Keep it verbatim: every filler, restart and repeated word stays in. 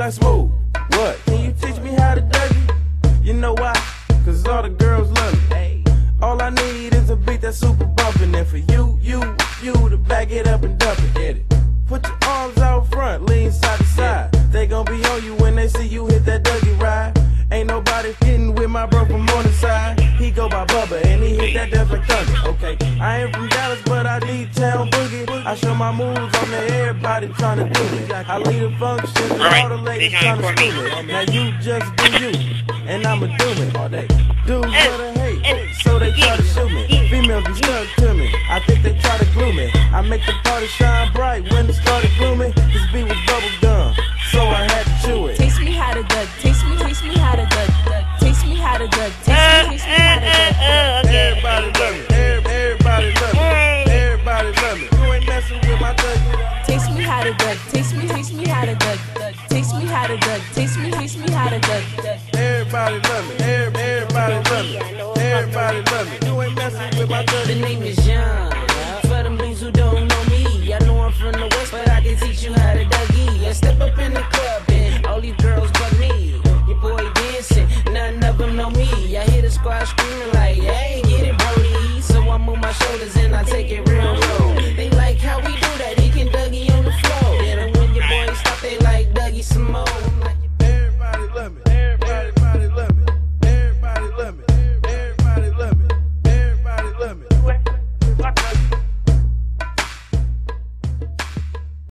like smooth. What? Can you teach me how to Dougie? You know why? Cause all the girls love me. All I need is a beat that's super bumpin'. And for you, you, you to back it up and dump it. Get it. Put your arms out front, lean side to side. They gon' be on you when they see you hit that Dougie ride. Ain't nobody getting with my bro from Morningside. He go by Bubba and he hit that death like thunder. Okay, I ain't from Dallas, but I need town boogie. I show my moves on there, everybody tryna do me. I lead a function and all the ladies tryna screw me. Now you just do you, and I'ma do it all day. Dudes wanna hate, so they try to shoot me. Females be stuck to me, I think they try to glue me. I make the party shine bright when it started gloomy. This beat was bubble gum, so I had to chew it. Taste me how to Doug, taste me, taste me how to Doug, taste me how to Doug, taste me, taste me how to Doug. Everybody love me, everybody love me, everybody love me. You ain't messing with my Dougie. Taste me how to Doug, taste me, taste me how to Doug, taste me how to Doug, taste me, taste me how to Doug. Everybody love me, everybody love me, everybody love me. You ain't messing with my Dougie. The name is John.